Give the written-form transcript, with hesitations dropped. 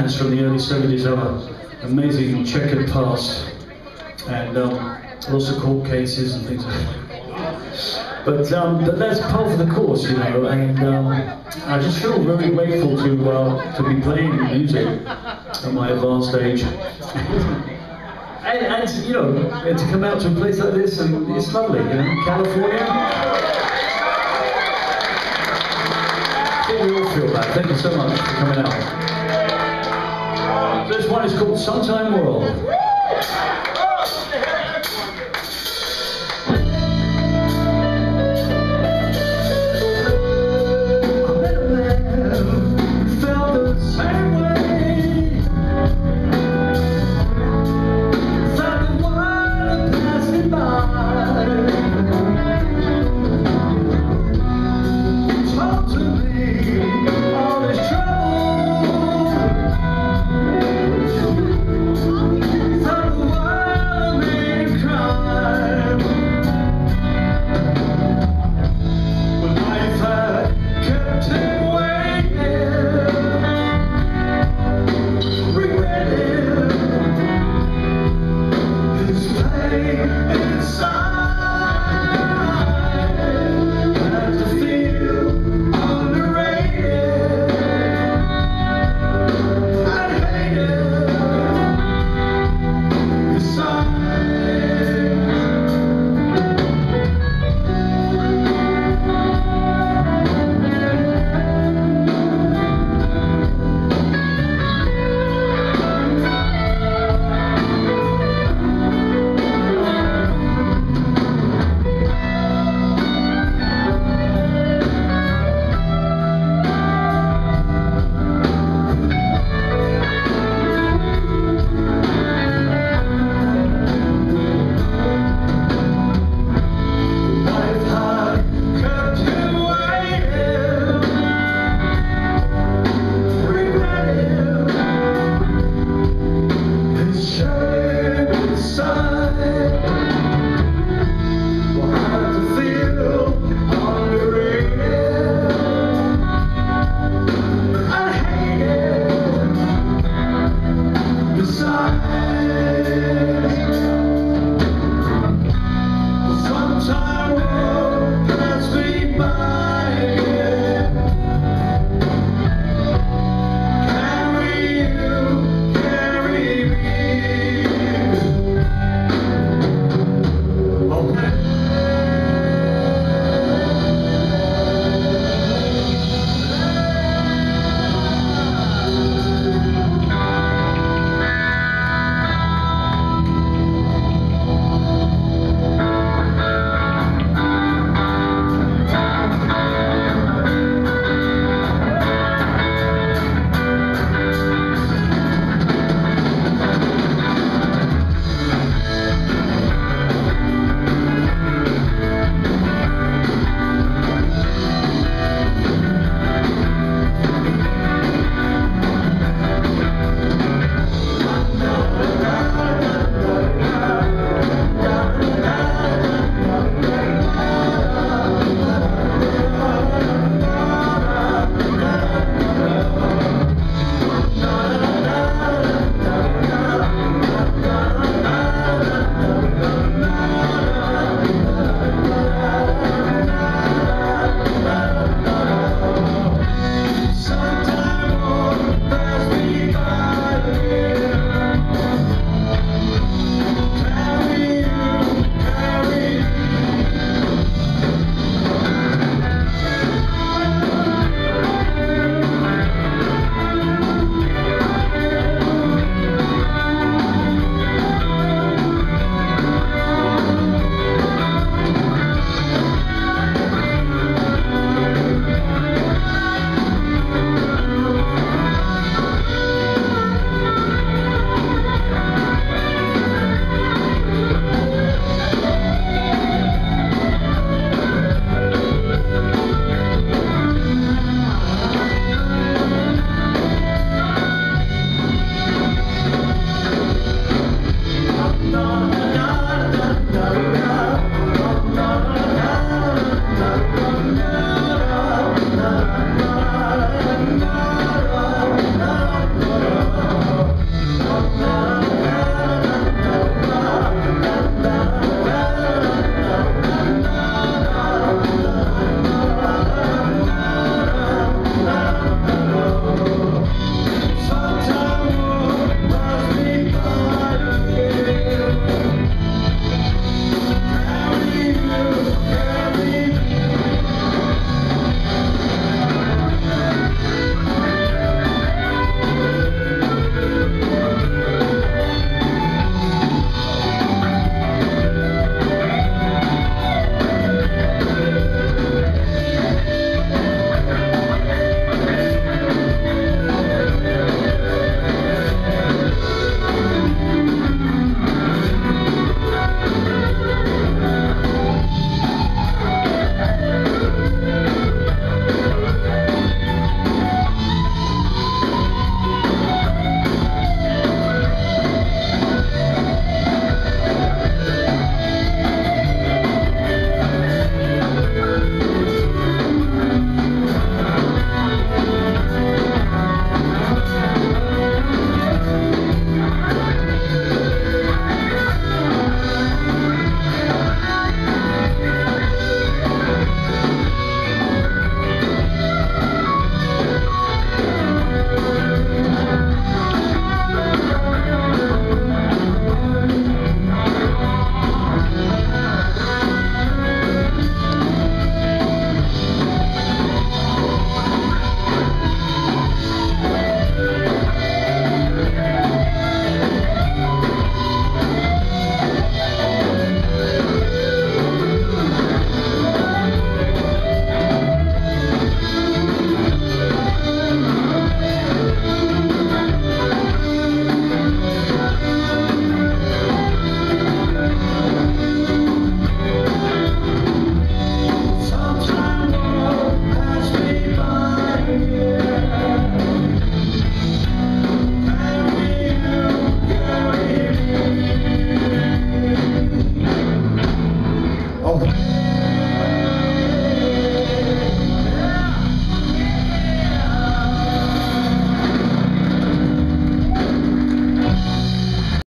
bands from the early 70s have an amazing checkered past, and lots of court cases and things like that. But that's part of the course, you know, and I just feel very grateful to be playing music at my advanced age. and you know, to come out to a place like this, and it's lovely, you know, California. I think we all feel that. Thank you so much for coming out. This one is called Sometime World.